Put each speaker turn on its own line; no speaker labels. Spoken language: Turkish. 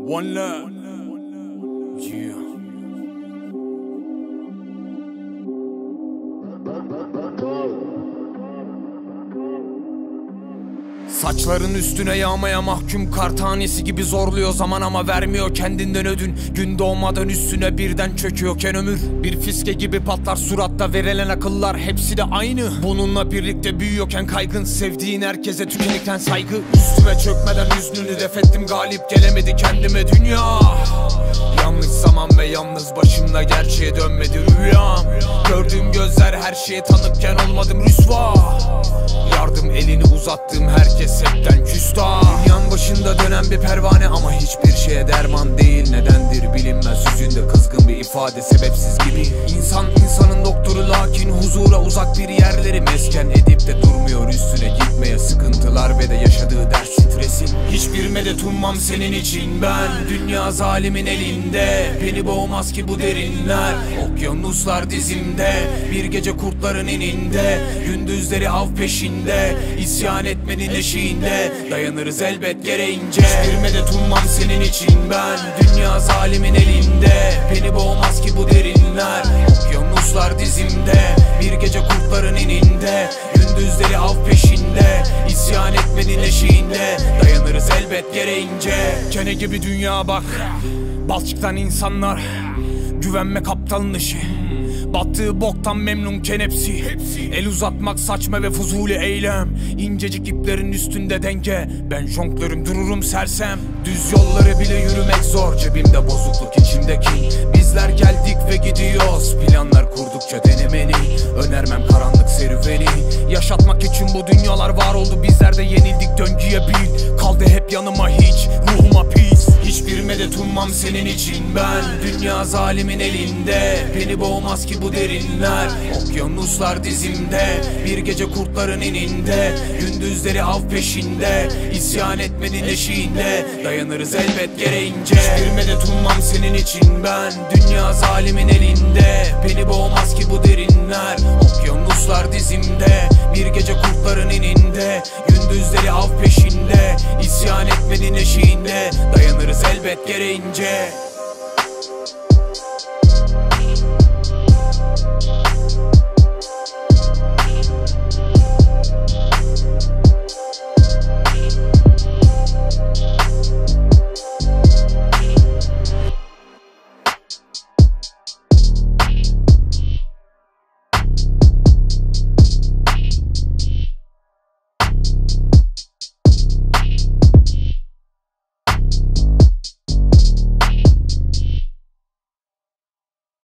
One love. Yeah. Saçların üstüne yağmaya mahkum kar tanesi gibi zorluyor zaman ama vermiyor kendinden ödün. Gün doğmadan üstüne birden çöküyorken ömür bir fiske gibi patlar suratta, verilen akıllar hepsi de aynı. Bununla birlikte büyüyorken kaygın, sevdiğin herkese tükenikten saygı. Üstüme çökmeden hüznünü defettim, galip gelemedi kendime dünya. Yanlış zaman ve yalnız başımda gerçeğe dönmedi rüyam. Gördüğüm gözler her şeye tanıkken olmadım rüsva. Yardım elini uzattığım herkes hepten küstah. Dünyanın başında dönen bir pervane ama hiçbir şeye derman değil. Nedendir bilinmez, yüzünde kızgın bir ifade sebepsiz gibi. İnsan insanın doktoru, lakin huzura uzak bir yerleri mesken edip de durmuyor üstüne gitmeye. Sıkıntılar ve de yaşadığı ders stresin. Hiçbir medet ummam senin için ben. Dünya zalimin elinde, beni boğmaz ki bu derinler. Okyanuslar dizimde, bir gece kurtların ininde. Gündüzleri av peşinde, isyan etmenin eşiğinde. Dayanırız elbet gereğince. Hiçbir medet ummam senin için ben. Dünya zalimin elinde, beni boğmaz ki bu derinler. Okyanuslar dizimde, bir gece kurtların ininde. Gündüzleri av peşinde, isyan etmenin eşiğinde. Dayanırız elbet gereğince. Kene gibi dünya bak, balçıktan insanlar. Güvenme kaptalın işi, battığı boktan memnunken hepsi. El uzatmak saçma ve fuzuli eylem. İncecik iplerin üstünde denge, ben jonglörüm dururum sersem. Düz yolları bile yürümek zor, cebimde bozukluk içimdeki. Bizler geldik ve gidiyoruz, planlar kurdukça denemeni. Önermem karanlık serüveni, yaşatmak için bu dünyalar var oldu. Bizler de yenildik, döngüye bil. Kaldı hep yanıma hiç, ruhuma pis. Hiçbir medet ummam senin için ben. Dünya zalimin elinde, beni boğmaz ki bu derinler. Okyanuslar dizimde, bir gece kurtların ininde. Gündüzleri av peşinde, isyan etmenin eşiğinde. Dayanırız elbet gereğince. Hiçbir medet ummam senin için ben. Dünya zalimin elinde, beni boğmaz ki bu derinler. Okyanuslar dizimde, bir gece kurtların ininde. Gündüzleri av peşinde, isyan etmenin eşiğinde. Dayanırız elbet gereğince.